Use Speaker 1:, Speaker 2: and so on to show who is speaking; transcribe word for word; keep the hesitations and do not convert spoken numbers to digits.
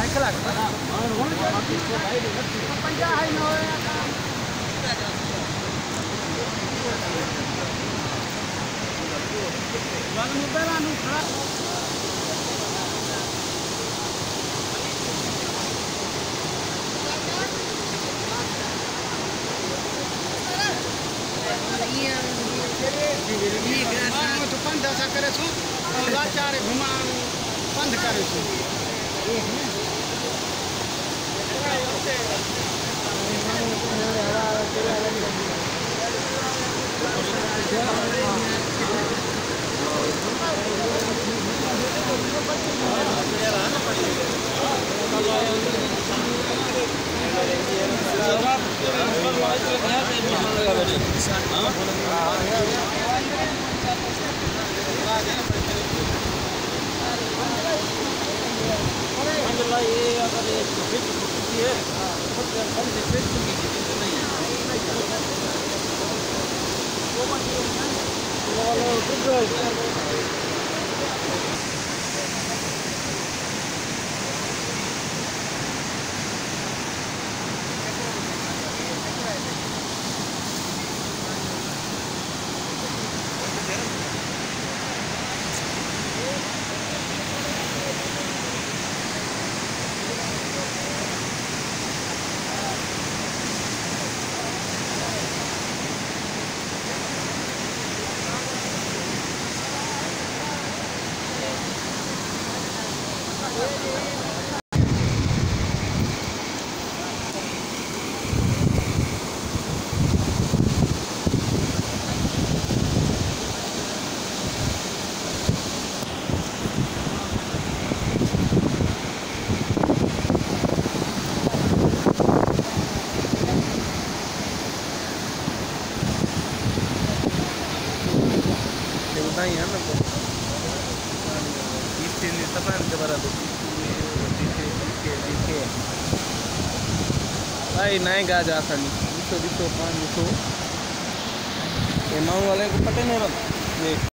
Speaker 1: लाख पंजा है न वाल मुद्दा नु खड़ा तो पंध ऐसा करे छो लाचार घुमा पंध करे छो ये अगर ये फिट है हम से फिट नहीं है वो मतलब नहीं है ना तो इससे तमाम के बारे में दिखे दिखे दिखे भाई नहीं गा जा सनी दिसो दिसो पान दिसो ये मांग वाले को पता नहीं बन